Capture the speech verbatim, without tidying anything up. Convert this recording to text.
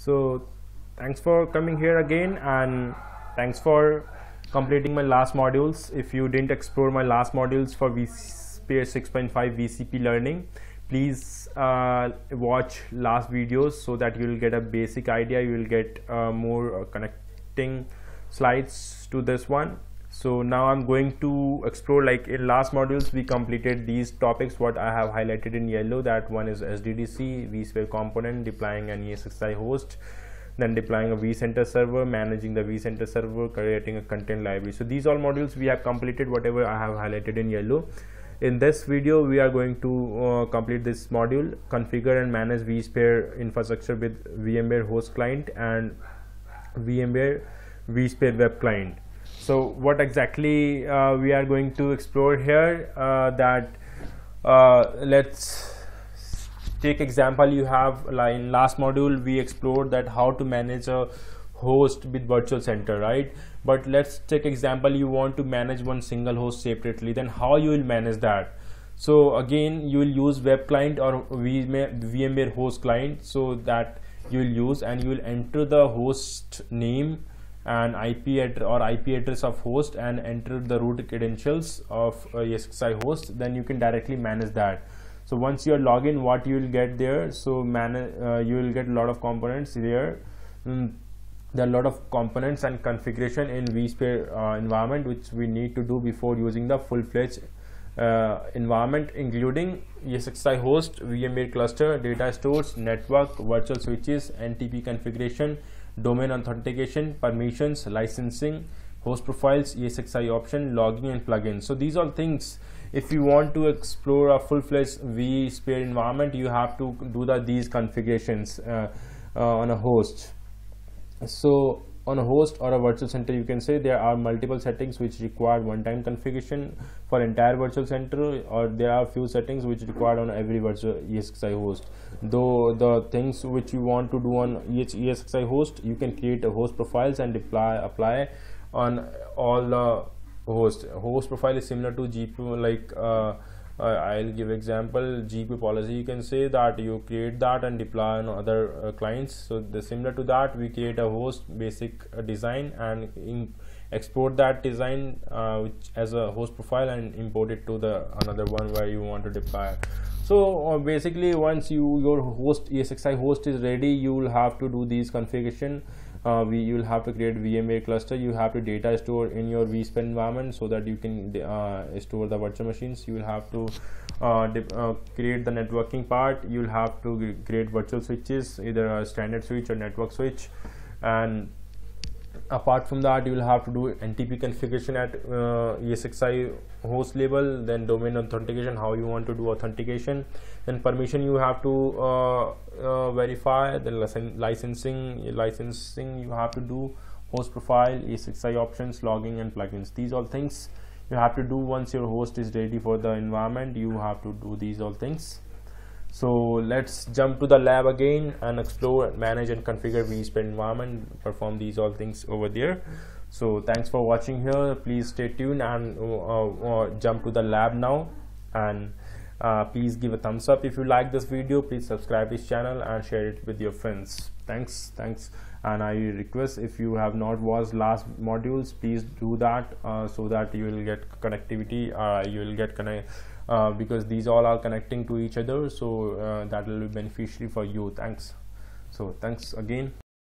So thanks for coming here again, and thanks for completing my last modules. If you didn't explore my last modules for vSphere six point five V C P learning, please uh, watch last videos so that you will get a basic idea. You will get uh, more uh, connecting slides to this one. So now I'm going to explore, like in last modules we completed these topics what I have highlighted in yellow. That one is S D D C, vSphere component, deploying an E S X i host, then deploying a vCenter server, managing the vCenter server, creating a content library. So these all modules we have completed, whatever I have highlighted in yellow. In this video we are going to uh, complete this module, configure and manage vSphere infrastructure with VMware host client and VMware vSphere web client. So what exactly uh, we are going to explore here, uh, that uh, let's take example. You have, like in last module we explored that how to manage a host with virtual center, right? But let's take example, you want to manage one single host separately, then how you will manage that? So again you will use web client or VMware host client, so that you will use, and you will enter the host name and I P address or I P address of host and enter the root credentials of uh, E S X i host. Then you can directly manage that. So once you are login, what you will get there, so manage uh, you will get a lot of components there. Mm, there are a lot of components and configuration in vSphere uh, environment which we need to do before using the full-fledged uh, environment, including E S X i host, VMware cluster, data stores, network, virtual switches, N T P configuration, domain authentication, permissions, licensing, host profiles, E S X i option, logging and plugins. So these are things, if you want to explore a full-fledged vSphere environment, you have to do the these configurations uh, uh, on a host. So on a host or a virtual center, you can say there are multiple settings which require one-time configuration for entire virtual center, or there are few settings which required on every virtual E S X i host. Though the things which you want to do on each E S X i host, you can create a host profiles and apply apply on all the host. Host profile is similar to G P U, like uh, uh, I'll give example G P U policy. You can say that you create that and deploy on other uh, clients. So the similar to that, we create a host basic uh, design and in export that design uh, which as a host profile and import it to the another one where you want to deploy. So uh, basically once you your host E S X i host is ready, you will have to do these configuration. Uh, we you will have to create VMware cluster. You have to data store in your vSphere environment so that you can uh, store the virtual machines. You will have to uh, uh, create the networking part. You will have to create virtual switches, either a standard switch or network switch, and apart from that you will have to do N T P configuration at uh, E S X i host level, then domain authentication, how you want to do authentication, then permission you have to uh, uh, verify, then licensing licensing you have to do, host profile, E S X i options, logging and plugins. These all things you have to do once your host is ready for the environment. You have to do these all things. So let's jump to the lab again and explore, manage and configure vSphere environment, perform these all things over there. So thanks for watching here. Please stay tuned and uh, uh, jump to the lab now, and uh, please give a thumbs up if you like this video. Please subscribe this channel and share it with your friends. Thanks thanks and I request, if you have not watched last modules, please do that uh, so that you will get connectivity, uh, you will get connect uh, because these all are connecting to each other, so uh, that will be beneficial for you. Thanks. So thanks again.